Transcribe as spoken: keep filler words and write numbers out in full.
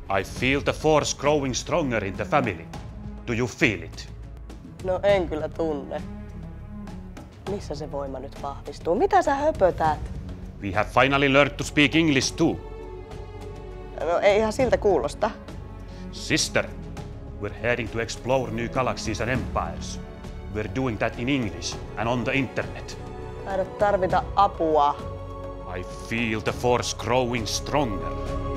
I feel the force growing stronger in the family. Do you feel it? No en kyllä tunne. Missä se voima nyt vahvistuu? Mitä sä höpötät? We have finally learned to speak English too. No ei ihan siltä kuulosta. Sister, we're heading to explore new galaxies and empires. We're doing that in English and on the internet. Taidat tarvita apua. I feel the force growing stronger.